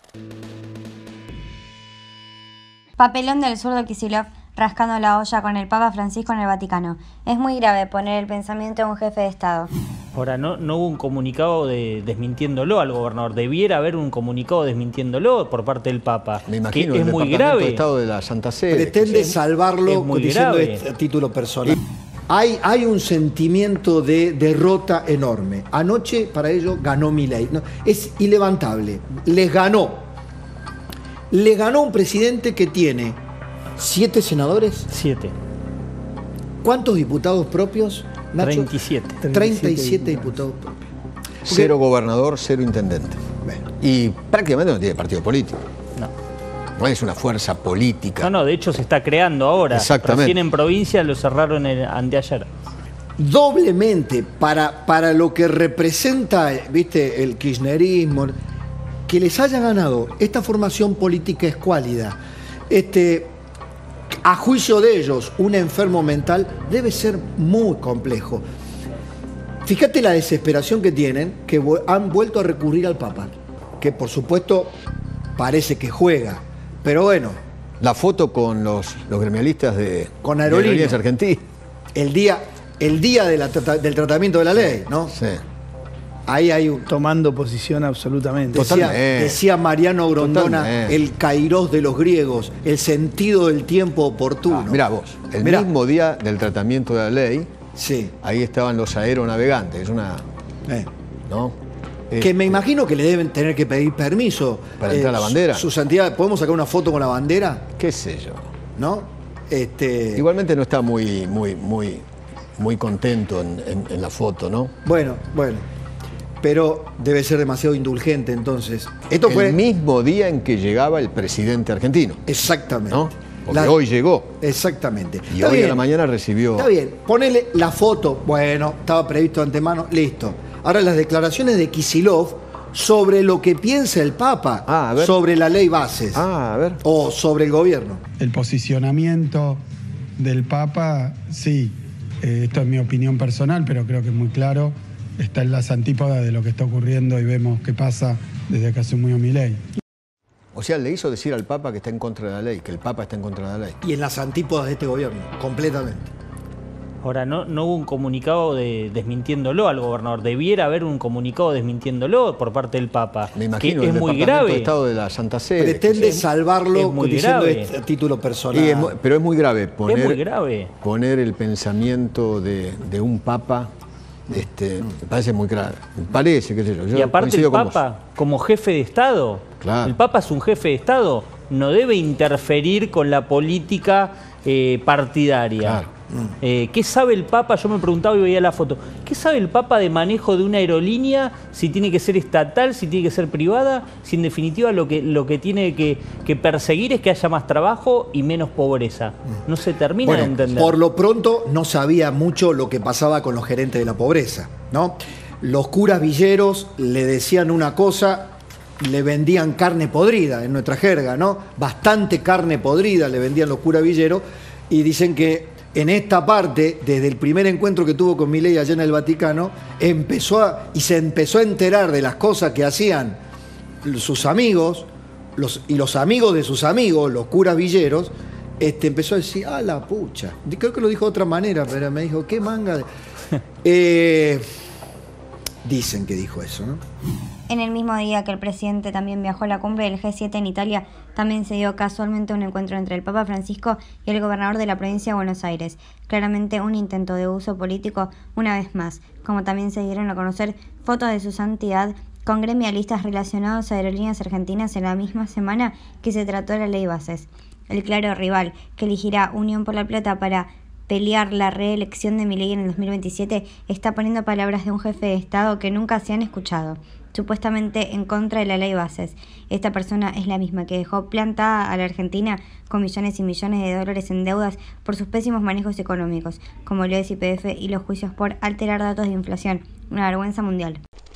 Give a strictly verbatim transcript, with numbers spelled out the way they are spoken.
Papelón del zurdo Kicillof rascando la olla con el Papa Francisco en el Vaticano. Es muy grave poner el pensamiento de un jefe de Estado. Ahora, no, no hubo un comunicado de, desmintiéndolo al gobernador. Debiera haber un comunicado desmintiéndolo por parte del Papa. Me imagino, que es el muy Departamento grave. de Estado de la Santa Sede. Pretende salvarlo diciendo grave. este título personal. Hay, hay un sentimiento de derrota enorme. Anoche, para ello, ganó Milei. No, es ilevantable. Les ganó. Le ganó un presidente que tiene siete senadores. Siete. ¿Cuántos diputados propios, Nacho? treinta y siete. treinta y siete diputados propios. Porque, cero gobernador, cero intendente. Bueno. Y prácticamente no tiene partido político. No. No es una fuerza política. No, no, de hecho se está creando ahora. Exactamente. Recién en provincia lo cerraron el, anteayer. Doblemente, para, para lo que representa, viste, el kirchnerismo, que les haya ganado esta formación política escuálida, este, a juicio de ellos, un enfermo mental, debe ser muy complejo. Fíjate la desesperación que tienen, que han vuelto a recurrir al Papa, que por supuesto parece que juega, pero bueno. La foto con los, los gremialistas de, con de Aerolíneas Argentinas. El día, el día de la, del tratamiento de la ley, ¿no? Sí. Ahí hay un... Tomando posición absolutamente. Decía, decía Mariano Grondona, Totalmente. El kairós de los griegos, el sentido del tiempo oportuno. Ah, mirá vos, el mirá. mismo día del tratamiento de la ley, sí. Ahí estaban los aeronavegantes, una... Eh. ¿No? Que este, me imagino que le deben tener que pedir permiso. Para entrar a la bandera. Su, su santidad, ¿podemos sacar una foto con la bandera? ¿Qué sé yo? ¿No? Este... Igualmente no está muy, muy, muy, muy contento en, en, en la foto, ¿no? Bueno, bueno. Pero debe ser demasiado indulgente, entonces. Esto el fue... mismo día en que llegaba el presidente argentino. Exactamente. ¿No? Porque la... hoy llegó. Exactamente. Y está hoy bien. a la mañana recibió... Está bien, ponele la foto. Bueno, estaba previsto de antemano, listo. Ahora las declaraciones de Kicillof sobre lo que piensa el Papa ah, a ver. sobre la ley bases. Ah, a ver. O sobre el gobierno. El posicionamiento del Papa, sí, eh, esto es mi opinión personal, pero creo que es muy claro, está en las antípodas de lo que está ocurriendo y vemos qué pasa desde que asumió Milei. O sea, le hizo decir al Papa que está en contra de la ley, que el Papa está en contra de la ley. Y en las antípodas de este gobierno, completamente. Ahora, no, no hubo un comunicado de, desmintiéndolo al gobernador. Debiera haber un comunicado desmintiéndolo por parte del Papa. Me imagino, que el es muy Departamento grave. de Estado de la Santa Sede. Pretende salvarlo es muy diciendo grave. este título personal. Y es muy, pero es muy grave poner, es muy grave. poner el pensamiento de, de un Papa. Este, me parece muy grave. Me parece, qué sé yo. yo y aparte el con Papa, vos. como jefe de Estado, claro. el Papa es un jefe de Estado, no debe interferir con la política eh, partidaria. Claro. Eh, ¿Qué sabe el Papa? Yo me preguntaba y veía la foto. ¿Qué sabe el Papa de manejo de una aerolínea? Si tiene que ser estatal, si tiene que ser privada, si en definitiva lo que, lo que tiene que, que perseguir es que haya más trabajo y menos pobreza. No se termina bueno, de entender. Por lo pronto no sabía mucho lo que pasaba con los gerentes de la pobreza, ¿no? Los curas villeros le decían una cosa, le vendían carne podrida en nuestra jerga, ¿no? Bastante carne podrida le vendían los curas villeros y dicen que en esta parte, desde el primer encuentro que tuvo con Milei allá en el Vaticano, empezó a, y se empezó a enterar de las cosas que hacían sus amigos los, y los amigos de sus amigos, los curas villeros, este, empezó a decir, ah, la pucha. Creo que lo dijo de otra manera, pero me dijo, qué manga de... eh, dicen que dijo eso, ¿no? En el mismo día que el presidente también viajó a la cumbre del G siete en Italia, también se dio casualmente un encuentro entre el Papa Francisco y el gobernador de la provincia de Buenos Aires. Claramente un intento de uso político una vez más, como también se dieron a conocer fotos de su santidad con gremialistas relacionados a Aerolíneas Argentinas en la misma semana que se trató de la ley bases. El claro rival que elegirá Unión por la Plata para pelear la reelección de Milei en el dos mil veintisiete está poniendo palabras de un jefe de Estado que nunca se han escuchado, supuestamente en contra de la ley bases. Esta persona es la misma que dejó plantada a la Argentina con millones y millones de dólares en deudas por sus pésimos manejos económicos, como lo es Y P F y los juicios por alterar datos de inflación. Una vergüenza mundial.